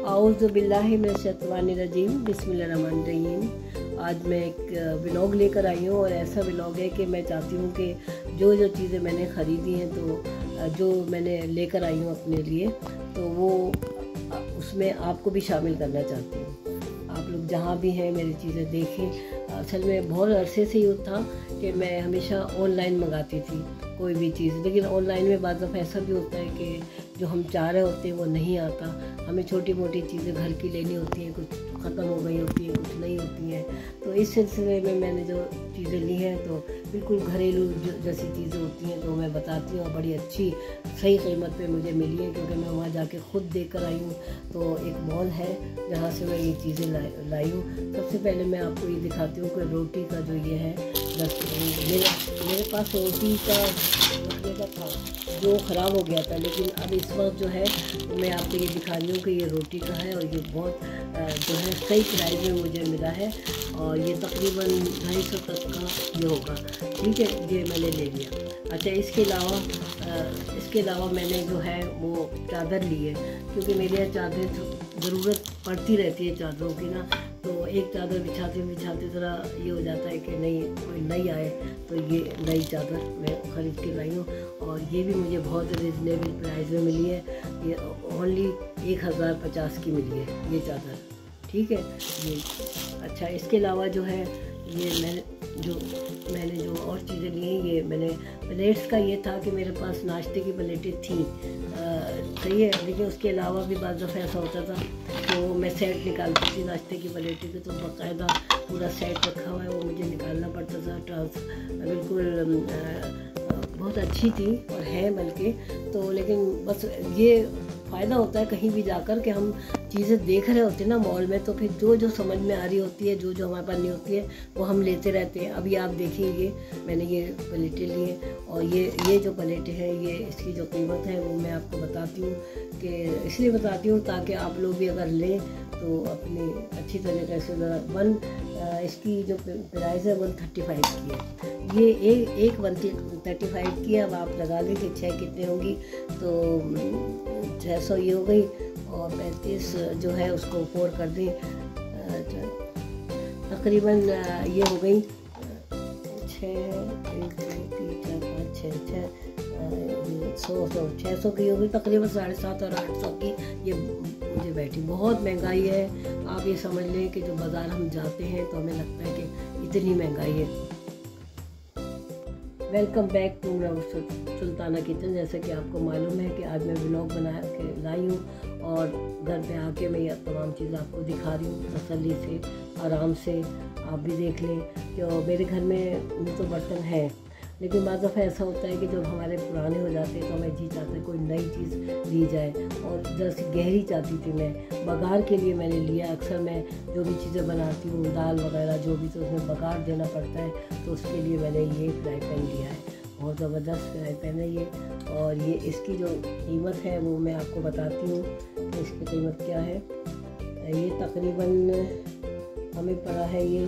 आऊज़ु बिल्लाहि मिनश्शैतानिर्रजीम बिस्मिल्लाहिर्रहमानिर्रहीम। आज मैं एक व्लॉग लेकर आई हूँ और ऐसा व्लॉग है कि मैं चाहती हूँ कि जो जो चीज़ें मैंने ख़रीदी हैं तो जो मैंने लेकर आई हूँ अपने लिए तो वो उसमें आपको भी शामिल करना चाहती हूँ। आप लोग जहाँ भी हैं मेरी चीज़ें देखें। असल में बहुत अरसे से ये था कि मैं हमेशा ऑनलाइन मंगाती थी कोई भी चीज़, लेकिन ऑनलाइन में बाद दफ़ा ऐसा भी होता है कि जो हम चाह रहे होते हैं वो नहीं आता। हमें छोटी मोटी चीज़ें घर की लेनी होती हैं, कुछ ख़त्म हो गई होती हैं, कुछ नहीं होती हैं। तो इस सिलसिले में मैंने जो चीज़ें ली हैं तो बिल्कुल घरेलू जैसी चीज़ें होती हैं तो मैं बताती हूँ। बड़ी अच्छी सही कीमत पे मुझे मिली है क्योंकि मैं वहाँ जाके ख़ुद देख कर आई हूँ। तो एक मॉल है जहाँ से मैं ये चीज़ें लाई हूँ। सबसे पहले मैं आपको ये दिखाती हूँ कि रोटी का जो ये है मेरे पास रोटी का रखने का था जो ख़राब हो गया था, लेकिन अब इस वक्त जो है मैं आपको ये दिखा रही हूँ कि ये रोटी का है और ये बहुत जो है सही प्राइस में मुझे मिला है और ये तकरीबन 250 तक का ये होगा। ठीक है, ये मैंने ले लिया। अच्छा, इसके अलावा मैंने जो है वो चादर ली है क्योंकि मेरे यहाँ चादर ज़रूरत पड़ती रहती है चादरों की ना। तो एक चादर बिछाते ज़रा ये हो जाता है कि नहीं कोई नई आए, तो ये नई चादर मैं ख़रीद के लाई हूँ और ये भी मुझे बहुत रिजनेबल प्राइस में मिली है। ये ओनली 1050 की मिली है ये चादर। ठीक है ये। अच्छा, इसके अलावा जो है ये मैंने जो और चीज़ें ली हैं, ये मैंने प्लेट्स का ये था कि मेरे पास नाश्ते की प्लेटें थी सही है, लेकिन उसके अलावा भी बाज़ दफ़ा ऐसा होता था तो मैं सेट निकालती थी नाश्ते की प्लेटें के, तो बाकायदा पूरा सेट रखा हुआ है वो मुझे निकालना पड़ता था। बिल्कुल बहुत अच्छी थी और है बल्कि तो, लेकिन बस ये फ़ायदा होता है कहीं भी जाकर कि हम चीज़ें देख रहे होते हैं ना मॉल में, तो फिर जो समझ में आ रही होती है, जो हमारे पास नहीं होती है वो हम लेते रहते हैं। अभी आप देखिए ये मैंने ये प्लेटें ली हैं और ये जो प्लेटें हैं ये इसकी जो कीमत है वो मैं आपको बताती हूँ कि इसलिए बताती हूँ ताकि आप लोग भी अगर लें तो अपनी अच्छी तरीके से इसकी जो प्राइस है 135 की है। ये एक 135 की है। अब आप लगा लें कि 6 कितने होंगी तो 600 ये हो गई और 35 जो है उसको 4 कर दें, तकरीबन ये हो गई 600 की हो गई, तकरीबन 750 और 800 की ये मुझे बैठी। बहुत महंगाई है। आप ये समझ लें कि जो बाज़ार हम जाते हैं तो हमें लगता है कि इतनी महंगाई है। Welcome back to Sultana kitchen. जैसे कि आपको मालूम है कि आज मैं व्लॉग बना के लाई हूँ और घर पे आके मैं ये तमाम चीज़ें आपको दिखा रही हूँ तसल्ली से, आराम से। आप भी देख लें कि मेरे घर में तो बर्तन है, लेकिन बाद दफ़ा ऐसा होता है कि जब हमारे पुराने हो जाते हैं तो हमें जी चाहता है कोई नई चीज़ ली जाए और जैसे गहरी चाहती थी मैं बघार के लिए मैंने लिया। अक्सर मैं जो भी चीज़ें बनाती हूँ दाल वगैरह जो भी, तो उसमें बघार देना पड़ता है, तो उसके लिए मैंने ये फ्राई पैन लिया है। बहुत ज़बरदस्त फ्राई पैन है ये और ये इसकी जो कीमत है वो मैं आपको बताती हूँ कि इसकी कीमत क्या है। ये तकरीबन हमें पड़ा है ये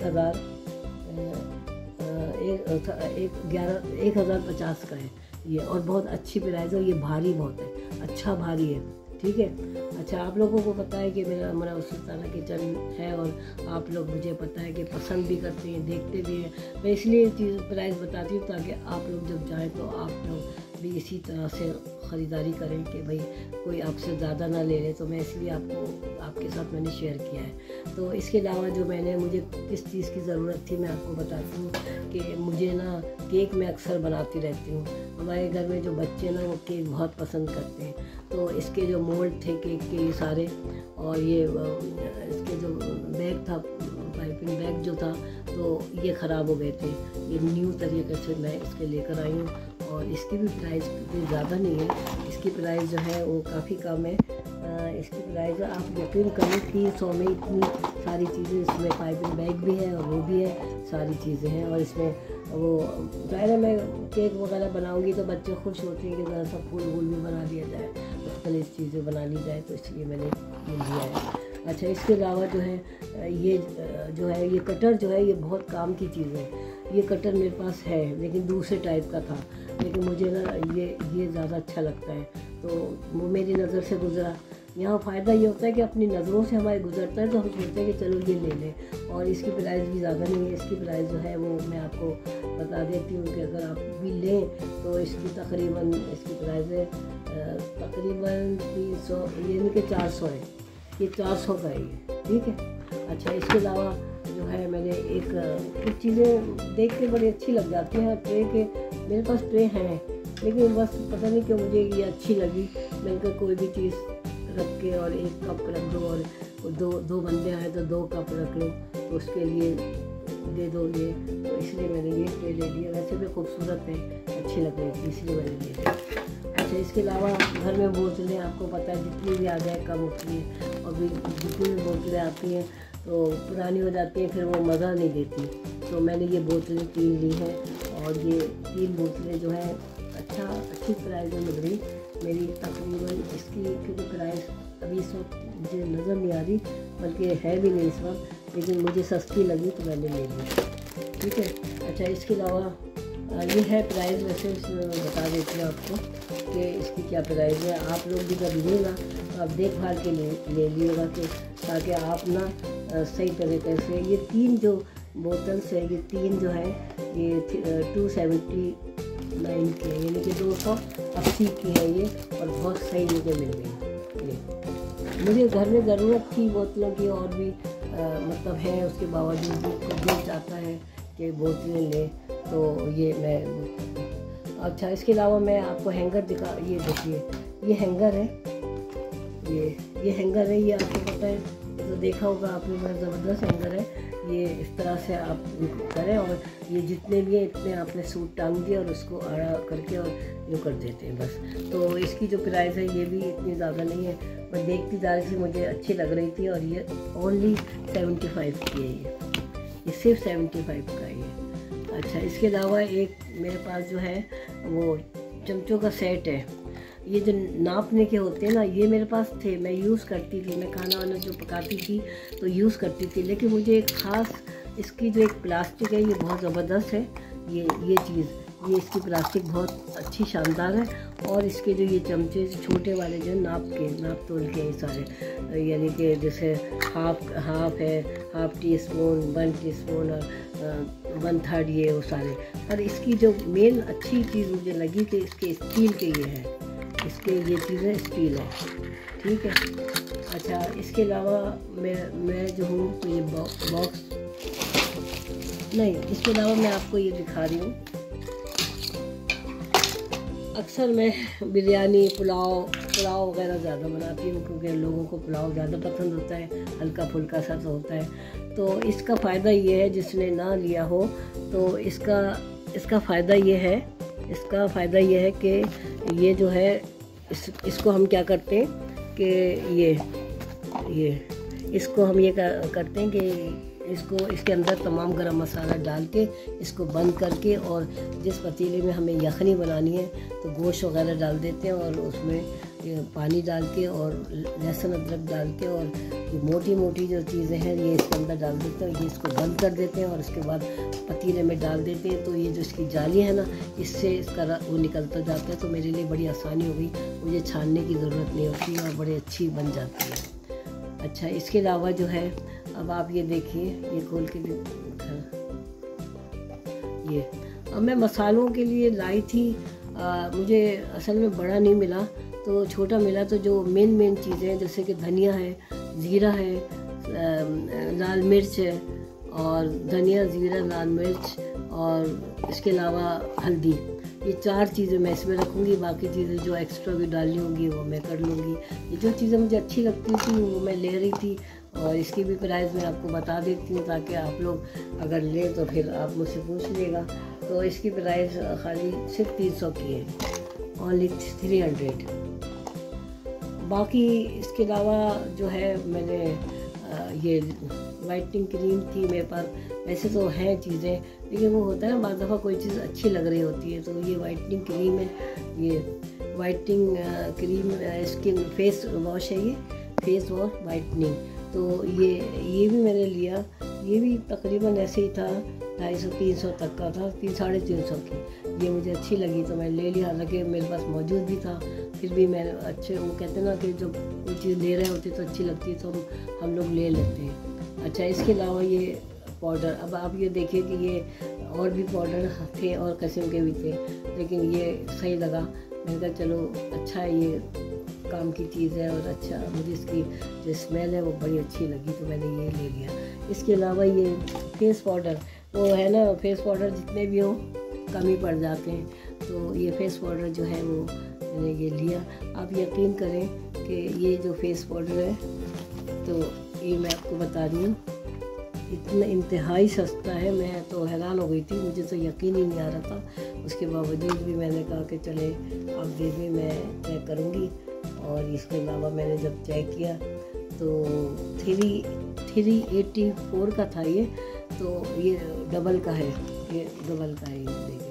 1050 का है ये और बहुत अच्छी प्राइस है। ये भारी बहुत है, अच्छा भारी है। ठीक है। अच्छा, आप लोगों को पता है कि मेरा सुल्ताना किचन है और आप लोग मुझे पता है कि पसंद भी करते हैं, देखते भी हैं। मैं इसलिए चीज़ प्राइस बताती हूँ ताकि आप लोग जब जाएँ तो आप लोग भी इसी तरह से ख़रीदारी करें कि भाई कोई आपसे ज़्यादा ना ले ले। तो मैं इसलिए आपके साथ मैंने शेयर किया है। तो इसके अलावा जो मुझे किस चीज़ की ज़रूरत थी मैं आपको बताती हूँ कि मुझे ना केक मैं अक्सर बनाती रहती हूँ। हमारे घर में जो बच्चे ना वो केक बहुत पसंद करते हैं, तो इसके जो मोल्ड थे केक के ये सारे और ये इसके जो बैग था पाइपिंग बैग जो था तो ये ख़राब हो गए थे। ये न्यू तरीके से मैं इसके लेकर आई हूँ और इसकी भी प्राइस इतनी ज़्यादा नहीं है। इसकी प्राइस जो है वो काफ़ी कम है। इसकी प्राइस आप यकीन करें 300 में इतनी सारी चीज़ें, इसमें पाइपिंग बैग भी है और वो भी है, सारी चीज़ें हैं। और इसमें वो ज़ाहिर मैं केक वगैरह बनाऊंगी तो बच्चे खुश होते हैं कि ज़रा सा फूल वूल भी बना लिया जाए, मुख्तलिफ़ चीज़ें बना ली जाए, तो इसलिए मैंने ये लिया है। अच्छा, इसके अलावा जो है ये कटर जो है ये बहुत काम की चीज़ है। ये कटर मेरे पास है लेकिन दूसरे टाइप का था, लेकिन मुझे ना ये ज़्यादा अच्छा लगता है, तो वो मेरी नज़र से गुज़रा यहाँ फ़ायदा ये होता है कि अपनी नज़रों से हमारे गुजरता है तो हम सोचते हैं कि चलो ये ले लें, और इसकी प्राइस भी ज़्यादा नहीं है। इसकी प्राइस जो है वो मैं आपको बता देती हूँ कि अगर आप भी लें तो इसकी तकरीबन इसकी प्राइस है तकरीबन 300, यानी कि 400 है। ये 400 का है ये, ठीक है। अच्छा, इसके अलावा जो है मैंने एक कुछ चीज़ें देख के बड़ी अच्छी लग जाती हैं ट्रे के। मेरे पास ट्रे हैं लेकिन बस पता नहीं क्यों मुझे ये अच्छी लगी। मैंने कहा कोई भी चीज़ रख के और एक कप रख दो, और दो बंदे आए तो 2 कप रख लो, तो उसके लिए दे दो ये, तो इसलिए मैंने ये ट्रे ले लिया। वैसे भी खूबसूरत है, अच्छी लग रही थी, इसलिए मैंने ले लिया। अच्छा, इसके अलावा घर में बोतलें आपको पता है जितनी भी आ जाए कम होती है, और भी जितनी भी बोतलें आती हैं तो पुरानी हो जाती हैं, फिर वो मज़ा नहीं देती। तो मैंने ये बोतलें 3 ली हैं, और ये 3 बोतलें जो है अच्छी प्राइस में मिल रही मेरी। तकरीबन इसकी क्योंकि प्राइस अभी इस वक्त मुझे नज़र नहीं आ रही, बल्कि है भी नहीं इस वक्त, लेकिन मुझे सस्ती लगी तो मैंने ले ली, ठीक है। अच्छा, इसके अलावा ये है प्राइस, वैसे इसमें बता देती हूँ आपको कि इसकी क्या प्राइस है। आप लोग भी जब लीजिएगा तो आप देखभाल के ले लीजिएगा कि ताकि आप ना सही तरीके से ये 3 जो बोतल्स है, ये 3 जो है ये 279 की है, यानी कि 280 की है ये, और बहुत सही मुझे मिल गई ये। मुझे घर में ज़रूरत थी बोतलों की, और भी मतलब है, उसके बावजूद भी दिल चाहता है कि बोतलें लें, तो ये मैं। अच्छा, इसके अलावा मैं आपको हैंगर ये देखिए, ये हैंगर है, ये हैंगर है, ये आपको पता है, तो देखा होगा आपने, बड़ा ज़बरदस्त हैंगर है ये। इस तरह से आप करें, और ये जितने भी हैं इतने आपने सूट टांग दिए और उसको आड़ा करके और यूँ कर देते हैं बस। तो इसकी जो प्राइस है ये भी इतनी ज़्यादा नहीं है, मैं देखती जा रही थी, मुझे अच्छी लग रही थी, और ये ओनली 75 की है ये सिर्फ 75 का है ये। अच्छा, इसके अलावा एक मेरे पास जो है वो चमचों का सेट है, ये जो नापने के होते हैं ना, ये मेरे पास थे, मैं यूज़ करती थी, मैं खाना वाना जो पकाती थी तो यूज़ करती थी। लेकिन मुझे एक ख़ास इसकी जो एक प्लास्टिक है ये बहुत ज़बरदस्त है, ये चीज़, ये इसकी प्लास्टिक बहुत अच्छी शानदार है। और इसके जो ये चमचे छोटे वाले जो नाप तोल के सारे, यानी कि जैसे हाफ है, हाफ टी स्पून, 1 टीस्पून और 1/3 ये वो सारे। और इसकी जो मेन अच्छी चीज़ मुझे लगी कि इसके स्टील के ये है, इसके ये चीज़ें स्टील है, ठीक है। अच्छा, इसके अलावा मैं जो हूँ तो ये बॉक्स नहीं, इसके अलावा मैं आपको ये दिखा रही हूँ। अक्सर मैं बिरयानी पुलाव वगैरह ज़्यादा बनाती हूँ, क्योंकि लोगों को पुलाव ज़्यादा पसंद होता है, हल्का फुल्का सा तो होता है। तो इसका फ़ायदा ये है, जिसने ना लिया हो तो इसका फ़ायदा ये है कि ये जो है इसको हम क्या करते हैं कि इसको हम ये करते हैं कि इसके अंदर तमाम गरम मसाला डाल के इसको बंद करके, और जिस पतीले में हमें यखनी बनानी है तो गोश्त वगैरह डाल देते हैं, और उसमें पानी डाल के और लहसुन अदरक डाल के और मोटी जो चीज़ें हैं ये इसके अंदर डाल देते हैं, ये इसको बंद कर देते हैं, और उसके बाद पतीले में डाल देते हैं। तो ये जो इसकी जाली है ना, इससे इसका वो निकलता जाता है, तो मेरे लिए बड़ी आसानी हो गई, मुझे छानने की ज़रूरत नहीं होती और बड़ी अच्छी बन जाती है। अच्छा, इसके अलावा जो है, अब आप ये देखिए, ये खोल के ये अब मैं मसालों के लिए लाई थी, मुझे असल में बड़ा नहीं मिला तो छोटा मिला। तो जो मेन चीज़ें हैं जैसे कि धनिया है, ज़ीरा है, लाल मिर्च है, और धनिया, ज़ीरा, लाल मिर्च, और इसके अलावा हल्दी, ये 4 चीज़ें मैं इसमें रखूँगी। बाकी चीज़ें जो एक्स्ट्रा भी डालनी होंगी वो मैं कर लूँगी। ये जो चीज़ें मुझे अच्छी लगती थी वो मैं ले रही थी, और इसकी भी प्राइस मैं आपको बता देती हूँ, ताकि आप लोग अगर लें तो फिर आप मुझसे पूछ लीजिएगा। तो इसकी प्राइस खाली सिर्फ 300 की है, ओनली 300। बाकी इसके अलावा जो है, मैंने ये वाइटनिंग क्रीम थी मेरे पास, वैसे तो हैं चीज़ें, लेकिन वो होता है ना, बाज़ दफ़ा कोई चीज़ अच्छी लग रही होती है। तो ये वाइटनिंग क्रीम है, ये whitening cream skin face wash है, ये फेस वॉश वाइटनिंग। तो ये भी मैंने लिया, ये भी तकरीबन ऐसे ही था, 250-300 तक का था, 300-350 की। ये मुझे अच्छी लगी तो मैं ले लिया, हालांकि मेरे पास मौजूद भी था, फिर भी मैं अच्छे, वो कहते हैं ना कि जब कोई चीज़ ले रहे होते तो अच्छी लगती है तो हम लोग ले लेते हैं। अच्छा, इसके अलावा ये पाउडर, अब आप ये देखिए कि ये और भी पाउडर थे और किस्म के भी थे, लेकिन ये सही लगा। मैंने कहा चलो अच्छा है, ये काम की चीज़ है और अच्छा, मुझे इसकी जो स्मेल है वो बड़ी अच्छी लगी तो मैंने ये ले लिया। इसके अलावा ये फेस पाउडर, वो है ना, फेस पाउडर जितने भी हो कम ही पड़ जाते हैं, तो ये फेस पाउडर जो है वो मैंने ये लिया। आप यकीन करें कि ये जो फेस पाउडर है तो ये मैं आपको बता रही हूँ, इतना इंतहाई सस्ता है। मैं तो हैरान हो गई थी, मुझे तो यकीन ही नहीं आ रहा था। उसके बावजूद भी मैंने कहा कि चले आप दे दें, मैं चेक करूँगी। और इसके अलावा मैंने जब चेक किया तो 384 का था ये, तो ये डबल का है, ये डबल का है, ये देखिए।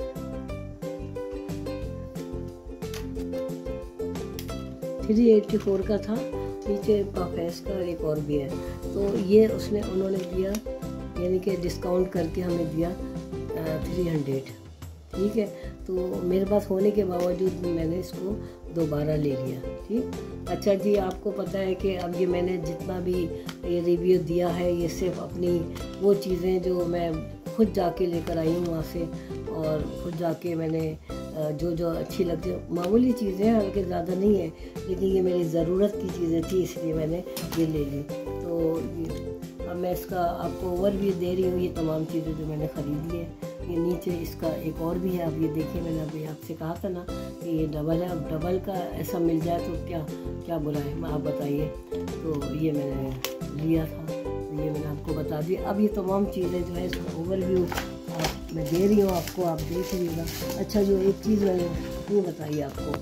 384 का था, नीचे का फेस का एक और भी है, तो ये उन्होंने दिया, यानी कि डिस्काउंट करके हमें दिया 300, ठीक है। तो मेरे पास होने के बावजूद मैंने इसको दोबारा ले लिया, ठीक। अच्छा जी, आपको पता है कि अब ये मैंने जितना भी ये रिव्यू दिया है, ये सिर्फ अपनी वो चीज़ें जो मैं खुद जाके लेकर आई हूँ वहाँ से, और खुद जाके मैंने जो अच्छी लगती है, मामूली चीज़ें हैं, हालांकि ज़्यादा नहीं है, लेकिन ये मेरी ज़रूरत की चीज़ें थी, इसलिए मैंने ये ले ली। तो अब मैं इसका आपको ओवरव्यू दे रही हूँ, ये तमाम चीज़ें जो मैंने ख़रीदी है। ये नीचे इसका एक और भी है, आप ये देखिए, मैंने अभी आपसे कहा था ना कि ये डबल है। अब डबल का ऐसा मिल जाए तो क्या बुरा है, आप बताइए। तो ये मैंने लिया था, तो ये मैंने आपको बता दिया। अब ये तमाम चीज़ें जो है इसका ओवरव्यू मैं दे रही हूँ आपको, आप देख लीजिएगा। अच्छा, जो एक चीज़ मैंने ये बताई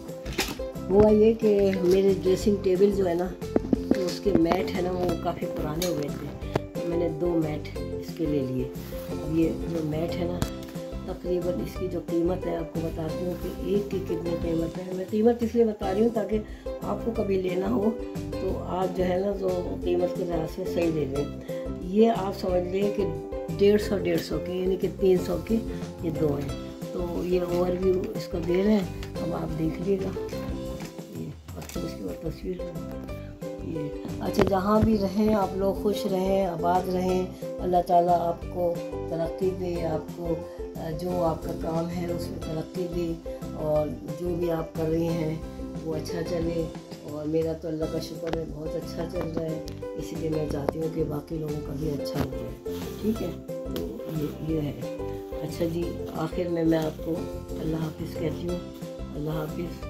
आपको, हुआ ये कि मेरे ड्रेसिंग टेबल जो है ना, तो उसके मैट है ना, वो काफ़ी पुराने हो गए थे, तो मैंने 2 मैट इसके ले लिए। अब ये जो मैट है ना, तकरीबन इसकी जो कीमत है आपको बताती हूँ कि एक की कितनी कीमत है। मैं कीमत इसलिए बता रही हूँ ताकि आपको कभी लेना हो तो आप जो है ना, तो कीमत के लिहाज से सही ले लें। ये आप समझ लें कि 150 के, यानी कि 300 के ये 2 हैं। तो ये ओवरव्यू इसका दे रहे हैं, अब आप देख लीजिएगा। ये अच्छा, इसके बाद तस्वीर ये। अच्छा, जहाँ भी रहें आप लोग खुश रहें, आबाद रहें, अल्लाह ताला आपको तरक्की दे, आपको जो आपका काम है उसमें तरक्की दे, और जो भी आप कर रही हैं वो अच्छा चले। और मेरा तो अल्लाह का शुक्र है बहुत अच्छा चल रहा है, इसीलिए मैं चाहती हूँ कि बाकी लोगों का भी अच्छा हो जाए, ठीक है। तो ये है। अच्छा जी, आखिर में मैं आपको अल्लाह हाफिज़ कहती हूँ। अल्लाह हाफिज़।